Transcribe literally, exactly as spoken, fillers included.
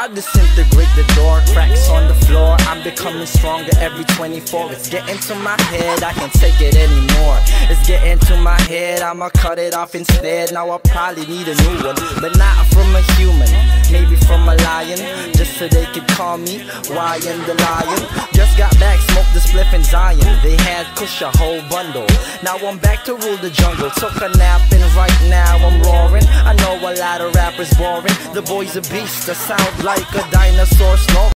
I disintegrate the door, cracks on the floor. I'm becoming stronger every twenty-four. It's getting to my head, I can't take it anymore. It's getting to my head, I'ma cut it off instead. Now I probably need a new one, but not from a human, maybe from a lion, just so they could call me Ryan the Lion. Just got back, smoked the spliff in Zion. They had Kush a whole bundle. Now I'm back to rule the jungle. Took a nap and right now I'm roaring. I know a lot of rappers boring. The boy's a beast, that sound like a dinosaur snore.